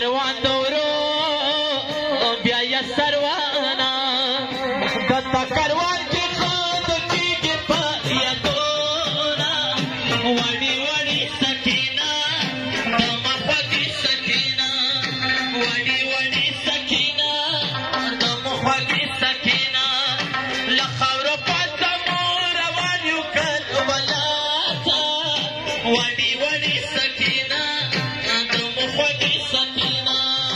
کاروان دورو بیا یا سروانا دتا کاروان کی خود کی پا یا دونا وڑی وڑی سکینہ دما پاکی سکینہ وڑی وڑی سکینہ دما پاکی سکینہ لخور پتا مور وانیو کل ولاتا وڑی وڑی سکینہ دما پاکی سکینہ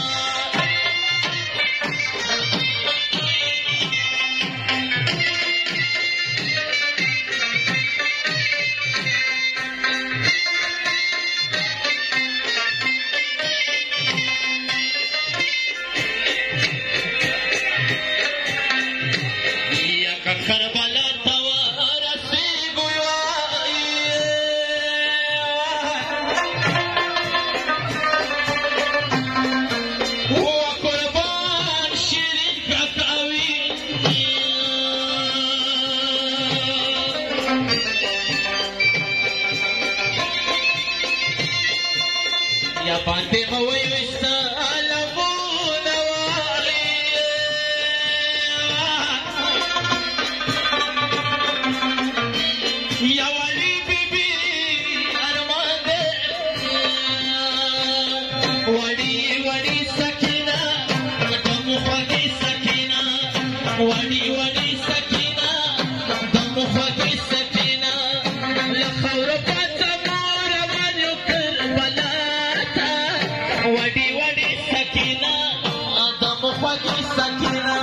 کربلا توار سی گوئی وہ قربان شریف کتاوی یا باندې موي وستا یا ولی بی بی ارمان دے وڑی وڑی سکینہ دم خوگی سکینہ وڑی وڑی سکینہ دم خوگی سکینہ لخور پاتا مور وانیو کربلاتا وڑی وڑی سکینہ دم خوگی سکینہ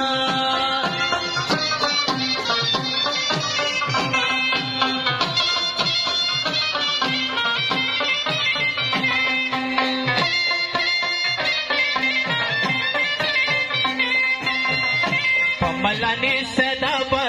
ملانی سدا